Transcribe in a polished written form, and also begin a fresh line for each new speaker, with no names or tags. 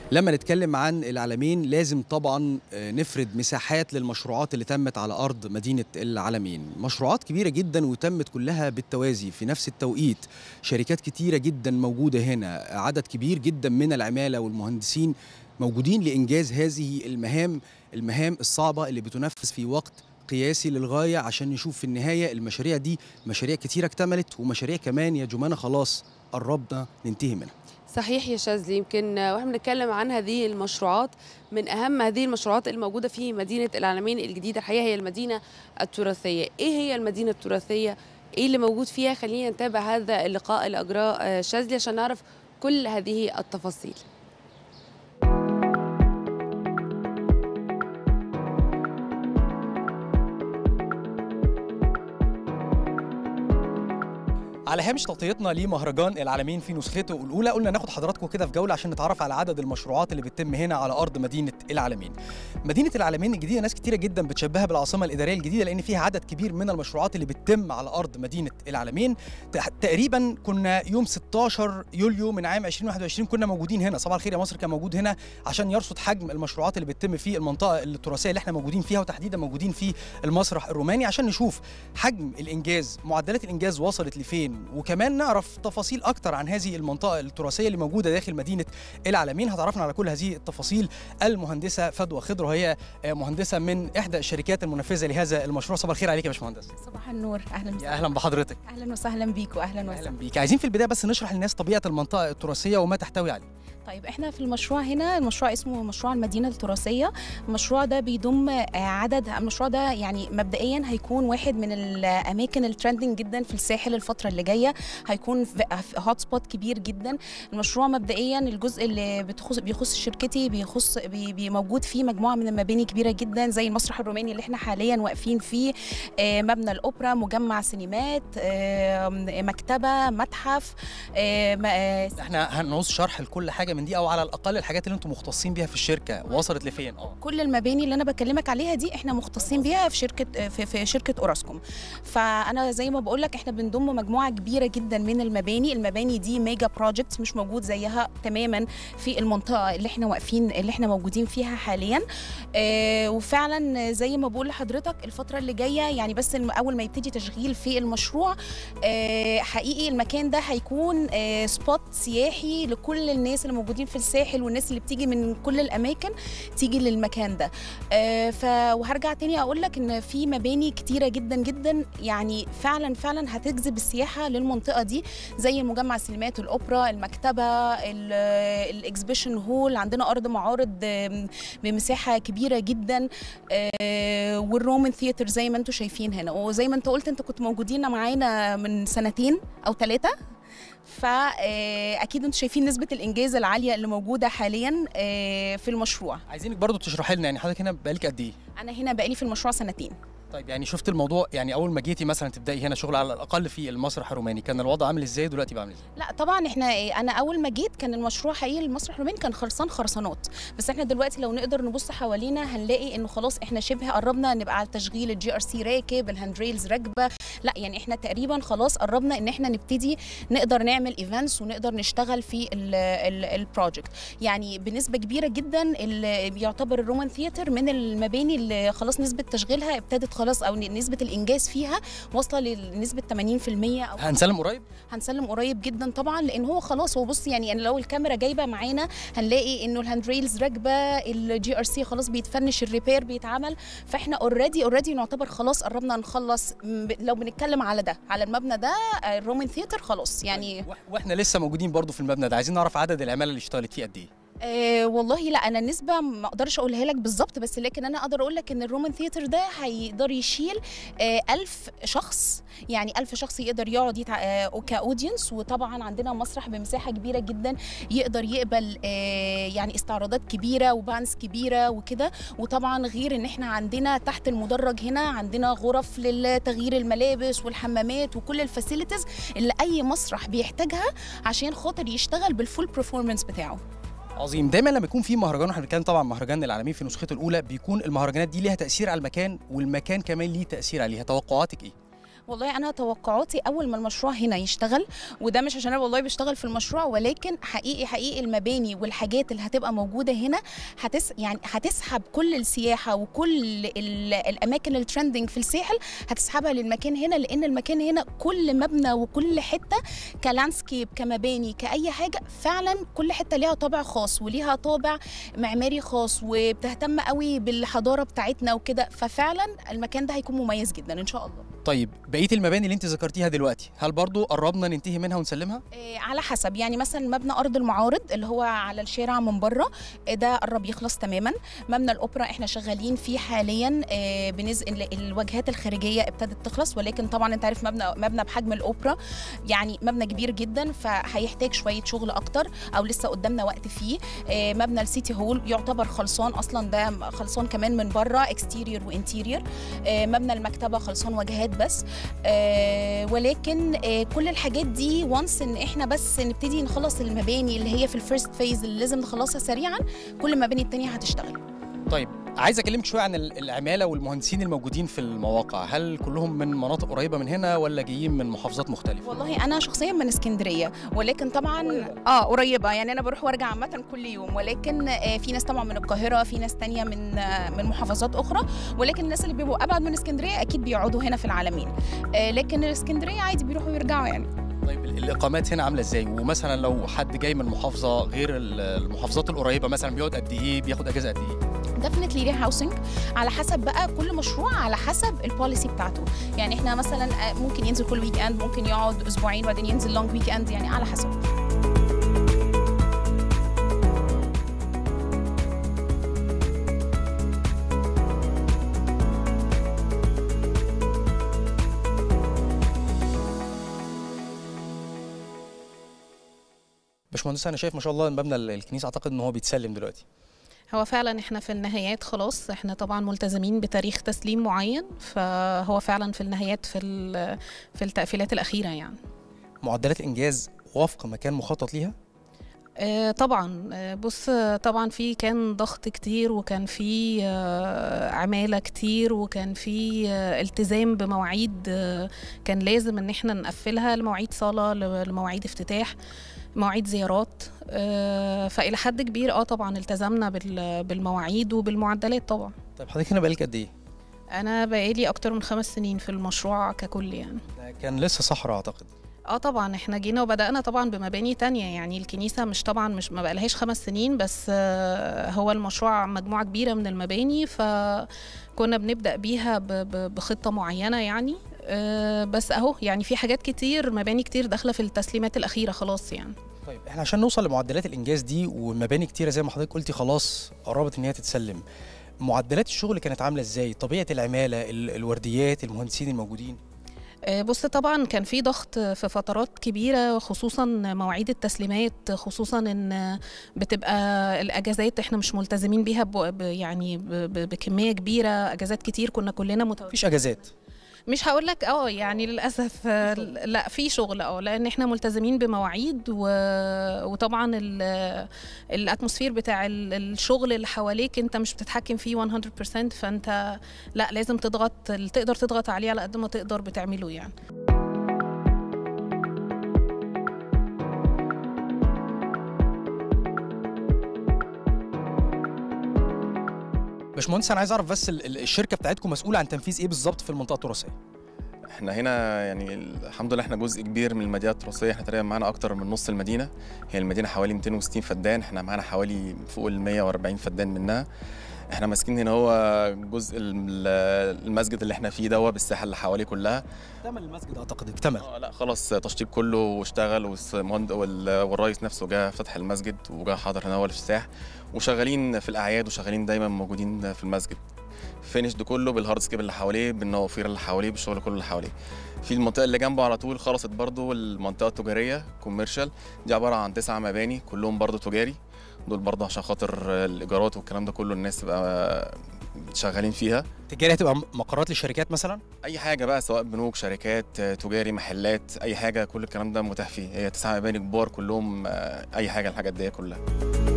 لما نتكلم عن العلمين لازم طبعا نفرد مساحات للمشروعات اللي تمت على أرض مدينة العلمين. مشروعات كبيرة جدا وتمت كلها بالتوازي في نفس التوقيت. شركات كتيرة جدا موجودة هنا، عدد كبير جدا من العمالة والمهندسين موجودين لإنجاز هذه المهام الصعبة اللي بتنفذ في وقت قياسي للغاية، عشان نشوف في النهاية المشاريع دي مشاريع كتيرة اكتملت، ومشاريع كمان يا جمانة خلاص قربنا ننتهي منها.
صحيح يا شاذلي، يمكن واحنا بنتكلم عن هذه المشروعات، من اهم هذه المشروعات الموجوده في مدينه العلمين الجديده الحقيقه هي المدينه التراثيه. ايه هي المدينه التراثيه؟ ايه اللي موجود فيها؟ خلينا نتابع هذا اللقاء اللي اجراه شاذلي عشان نعرف كل هذه التفاصيل.
على هامش تغطيتنا لمهرجان العلمين في نسخته الأولى، قلنا ناخد حضراتكم كده في جولة عشان نتعرف على عدد المشروعات اللي بتتم هنا على أرض مدينة العلمين. مدينة العلمين الجديدة ناس كتيرة جدا بتشبهها بالعاصمة الإدارية الجديدة، لأن فيها عدد كبير من المشروعات اللي بتتم على أرض مدينة العلمين. تقريبا كنا يوم 16 يوليو من عام 2021 كنا موجودين هنا. صباح الخير يا مصر كان موجود هنا عشان يرصد حجم المشروعات اللي بتتم في المنطقة التراثية اللي احنا موجودين فيها، وتحديدا موجودين في المسرح الروماني، عشان نشوف حجم الإنجاز، معدلات الإنجاز وصلت لفين، وكمان نعرف تفاصيل أكتر عن هذه المنطقة التراثية اللي موجودة داخل مدينة العلمين. هتعرفنا على كل هذه التفاصيل المهندسة فدوى خضر، وهي مهندسة من إحدى الشركات المنفذة لهذا المشروع. صباح الخير عليك يا باشمهندس.
صباح النور، أهلا وسهلا.
أهلا بحضرتك.
أهلا وسهلا بيك وأهلا وسهلا.
أهلا بيك. عايزين في البداية بس نشرح للناس طبيعة المنطقة التراثية وما تحتوي عليه.
طيب احنا في المشروع هنا، المشروع اسمه مشروع المدينة التراثية. المشروع ده بيضم المشروع ده يعني مبدئيا هيكون واحد من الأماكن الترندنج جدا في الساحل الفترة اللي جاية، هيكون في هوت سبوت كبير جدا. المشروع مبدئيا الجزء اللي بيخص شركتي موجود فيه مجموعة من المباني كبيرة جدا، زي المسرح الروماني اللي احنا حاليا واقفين فيه، مبنى الأوبرا، مجمع سينمات، مكتبة، متحف.
احنا هنعوز شرح لكل حاجة من دي، او على الاقل الحاجات اللي انتم مختصين بيها في الشركه وصلت لفين.
كل المباني اللي انا بكلمك عليها دي احنا مختصين بيها في شركه اوراسكوم. فانا زي ما بقول لك احنا بنضم مجموعه كبيره جدا من المباني دي ميجا بروجكتس، مش موجود زيها تماما في المنطقه اللي احنا موجودين فيها حاليا. وفعلا زي ما بقول لحضرتك الفتره اللي جايه يعني، بس اول ما يبتدي تشغيل في المشروع حقيقي المكان ده هيكون سبوت سياحي لكل الناس اللي موجودين في الساحل، والناس اللي بتيجي من كل الاماكن تيجي للمكان ده. وهرجع تاني اقول لك ان في مباني كتيره جدا جدا يعني فعلا هتجذب السياحه للمنطقه دي، زي مجمع السينمات، الاوبرا، المكتبه، الاكزبيشن هول، عندنا ارض معارض بمساحه كبيره جدا، والرومان ثياتر زي ما انتم شايفين هنا. وزي ما انت قلت انت كنت موجودين معانا من سنتين او 3، فاكيد انتم شايفين نسبه الانجاز العاليه اللي موجوده حاليا في المشروع.
عايزينك برضو تشرحي لنا يعني حضرتك هنا بقالك قد ايه؟
انا هنا بقالي في المشروع 2 سنين.
طيب يعني شفت الموضوع، يعني اول ما جيتي مثلا تبداي هنا شغل على الاقل في المسرح الروماني، كان الوضع عامل ازاي ودلوقتي بقى عامل ازاي؟
لا طبعا انا اول ما جيت كان المشروع حقيقي المسرح الروماني كان خرسانات، بس احنا دلوقتي لو نقدر نبص حوالينا هنلاقي انه خلاص احنا شبه قربنا نبقى على التشغيل، الجي ار سي راكب، الهاند ريلز راكبه. لا يعني احنا تقريبا خلاص قربنا ان احنا نبتدي نقدر نعمل ايفنتس ونقدر نشتغل في البروجكت. يعني بنسبه كبيره جدا اللي بيعتبر الرومان ثياتر من المباني اللي خلاص نسبه تشغيلها ابتدت خلاص، او نسبه الانجاز فيها واصله لنسبه 80%. او
هنسلم قريب؟
هنسلم قريب جدا طبعا، لان هو خلاص هو بص يعني لو الكاميرا جايبه معانا هنلاقي انه الهاند ريلز راكبه، الجي ار سي خلاص بيتفنش، الريبير بيتعمل، فاحنا اوريدي نعتبر خلاص قربنا نخلص. لو بنتكلم على المبنى ده الرومان ثياتر خلاص يعني.
واحنا لسه موجودين برضو في المبنى ده، عايزين نعرف عدد العماله اللي اشتغلت فيه قد ايه؟
والله لا انا النسبه ما اقدرش اقولها لك بالظبط، بس لكن انا اقدر اقول لك ان الرومان ثياتر ده هيقدر يشيل 1000 شخص، يعني 1000 شخص يقدر يقعد كاودينس. وطبعا عندنا مسرح بمساحه كبيره جدا يقدر يقبل يعني استعراضات كبيره وبانس كبيره وكده. وطبعا غير ان احنا عندنا تحت المدرج هنا عندنا غرف لتغيير الملابس والحمامات وكل الفاسيلتيز اللي اي مسرح بيحتاجها عشان خاطر يشتغل بالفول برفورمانس بتاعه.
عظيم. دايما لما يكون في مهرجان، واحنا بنتكلم طبعا مهرجان العالمين في نسخته الاولى، بيكون المهرجانات دي ليها تاثير على المكان والمكان كمان ليه تاثير عليها. توقعاتك ايه؟
والله انا توقعاتي اول ما المشروع هنا يشتغل، وده مش عشان انا والله بشتغل في المشروع، ولكن حقيقي المباني والحاجات اللي هتبقى موجوده هنا يعني هتسحب كل السياحه وكل الاماكن الترندنج في الساحل، هتسحبها للمكان هنا، لان المكان هنا كل مبنى وكل حته كلاندسكيب كمباني كاي حاجه، فعلا كل حته ليها طابع خاص وليها طابع معماري خاص، وبتهتم قوي بالحضاره بتاعتنا وكده، ففعلا المكان ده هيكون مميز جدا ان شاء الله.
طيب بقيه المباني اللي انت ذكرتيها دلوقتي، هل برضو قربنا ننتهي منها ونسلمها؟
على حسب، يعني مثلا مبنى ارض المعارض اللي هو على الشارع من بره ده قرب يخلص تماما. مبنى الاوبرا احنا شغالين فيه حاليا، الواجهات الخارجيه ابتدت تخلص، ولكن طبعا انت عارف مبنى بحجم الاوبرا يعني مبنى كبير جدا، فهيحتاج شويه شغل اكتر، او لسه قدامنا وقت فيه. مبنى السيتي هول يعتبر خلصان اصلا، ده خلصان كمان من بره اكستيرير وانتيرير. مبنى المكتبه خلصان واجهات بس، ولكن كل الحاجات دي وانس ان احنا بس نبتدي نخلص المباني اللي هي في الفيرست فيز اللي لازم نخلصها سريعا، كل المباني التانية هتشتغل.
طيب عايز اكلمك شويه عن العماله والمهندسين الموجودين في المواقع، هل كلهم من مناطق قريبه من هنا ولا جايين من محافظات مختلفه؟
والله انا شخصيا من اسكندريه، ولكن طبعا قريبه، يعني انا بروح وارجع عامه كل يوم، ولكن في ناس طبعا من القاهره، في ناس تانية من محافظات اخرى، ولكن الناس اللي بيبقوا ابعد من اسكندريه اكيد بيقعدوا هنا في العلمين، لكن الاسكندريه عادي بيروحوا ويرجعوا يعني.
طيب الاقامات هنا عامله ازاي؟ ومثلا لو حد جاي من محافظه غير المحافظات القريبه مثلا بيقعد قد ايه، بياخد اجازه قد ايه؟
ديفنتلي ليه هاوسنج، على حسب بقى كل مشروع على حسب البوليسي بتاعته، يعني احنا مثلا ممكن ينزل كل ويك اند، ممكن يقعد اسبوعين وبعدين ينزل لونج ويك اند، يعني على حسب.
باشمهندس انا شايف ما شاء الله مبنى الكنيسه اعتقد ان هو بيتسلم دلوقتي.
هو فعلا احنا في النهايات خلاص، احنا طبعا ملتزمين بتاريخ تسليم معين، فهو فعلا في النهايات في التقفيلات الاخيره يعني.
معدلات الانجاز وفق ما كان مخطط ليها؟
طبعا بص، طبعا كان ضغط كتير، وكان في عمالة كتير، وكان في التزام بمواعيد كان لازم ان احنا نقفلها، لمواعيد صلاة، لمواعيد افتتاح، مواعيد زيارات، فإلى حد كبير طبعا التزمنا بالمواعيد وبالمعدلات طبعا.
طيب حضرتك هنا بقالك قد ايه؟
انا بقالي اكتر من 5 سنين في المشروع ككل يعني.
كان لسه صحراء اعتقد.
طبعا احنا جينا وبدأنا طبعا بمباني تانية، يعني الكنيسة مش ما بقالهاش 5 سنين بس، هو المشروع مجموعة كبيرة من المباني، فكنا بنبدأ بيها بخطة معينة يعني، بس اهو يعني في حاجات كتير، مباني كتير داخلة في التسليمات الأخيرة خلاص يعني.
طيب احنا عشان نوصل لمعدلات الانجاز دي ومباني كتيرة زي ما حضرتك قلتي خلاص قربت ان هي تتسلم، معدلات الشغل كانت عاملة ازاي؟ طبيعة العمالة، الورديات، المهندسين الموجودين؟
بص طبعا كان في ضغط في فترات كبيرة، خصوصا مواعيد التسليمات، خصوصا ان بتبقى الاجازات احنا مش ملتزمين بيها يعني بكمية كبيرة، اجازات كتير كنا كلنا
مفيش اجازات؟
مش هقول لك يعني للاسف لا في شغل لان احنا ملتزمين بمواعيد، وطبعا الاتموسفير بتاع الشغل اللي حواليك انت مش بتتحكم فيه 100%، فانت لا لازم تقدر تضغط عليه على قد ما تقدر بتعمله يعني.
باشمهندس انا عايز اعرف بس الشركه بتاعتكم مسؤوله عن تنفيذ ايه بالظبط في المنطقه التراثيه؟
احنا هنا يعني الحمد لله احنا جزء كبير من المدينه التراثيه، احنا تقريبا معانا اكتر من نص المدينه، هي المدينه حوالي 260 فدان، احنا معانا حوالي فوق ال 140 فدان منها. احنا ماسكين هنا هو جزء المسجد اللي احنا فيه ده بالساحه اللي حواليه كلها.
اكتمل المسجد اعتقد اكتمل؟
لا خلاص تشطيب كله واشتغل، والرئيس نفسه جه فتح المسجد وجه حاضر هنا هو الافتتاح، وشغالين في الاعياد وشغالين دايما موجودين في المسجد. فينش ده كله بالهاردسكيب اللي حواليه، بالنوافير اللي حواليه، بالشغل كله اللي حواليه. في المنطقه اللي جنبه على طول خلصت برضو المنطقه التجاريه كوميرشال، دي عباره عن 9 مباني كلهم برضو تجاري، دول برضو عشان خاطر الايجارات والكلام ده كله الناس تبقى شغالين فيها.
تجاري هتبقى مقرات للشركات مثلا؟
اي حاجه بقى، سواء بنوك، شركات، تجاري، محلات، اي حاجه، كل الكلام ده متاح فيه. هي 9 مباني كبار كلهم، اي حاجه الحاجات دي كلها.